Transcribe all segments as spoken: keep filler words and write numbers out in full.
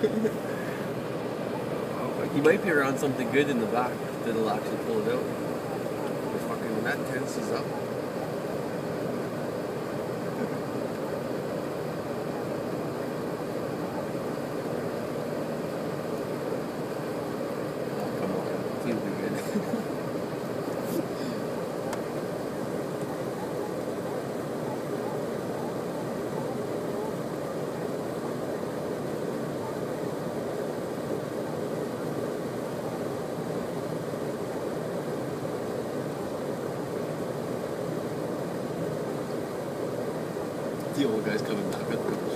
He might be around something good in the back that'll actually pull it out. But fucking when that tenses up. Oh, come on. He'll be good. The old guy's coming back with the shoulders.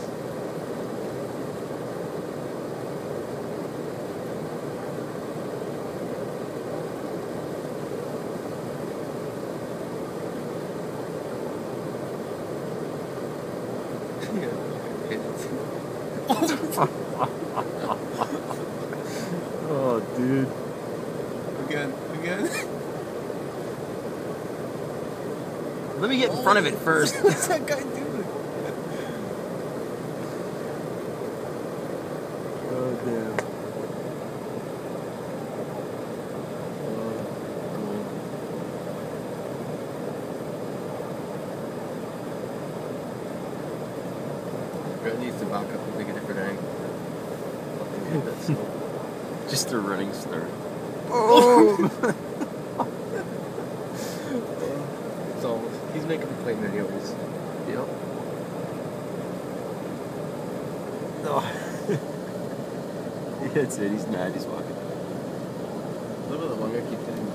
Oh, dude. Again, again. Let me get in front of it first. What's that guy doing? Oh, damn. Brett needs to back up and take a different angle. Fucking hit that slow. Just a running start. Oh! So he's making the plane anyways. Yep. Oh. That's it. He's mad. He's walking. Look at the one guy keep getting